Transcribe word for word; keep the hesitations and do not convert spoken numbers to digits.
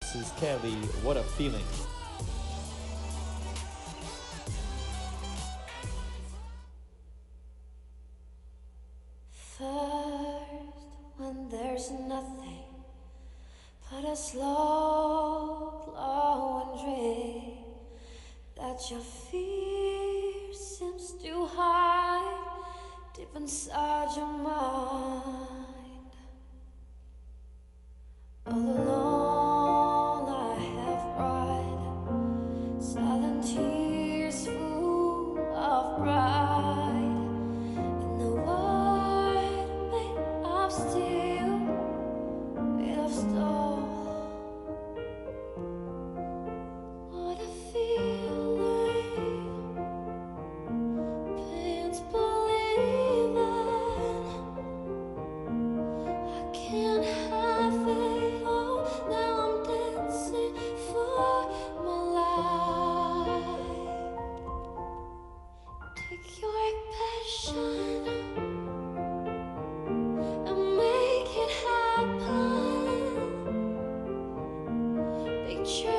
This is Kelly. What a feeling. First, when there's nothing but a slow glowing dream that your fear seems to hide deep inside your mind. All alone I have cried silent tears full of pride in the world made of steel, made of stone. What a feeling, can't believe it. I can't have it all. Now I'm dancing for my life. Take your passion and make it happen. Picture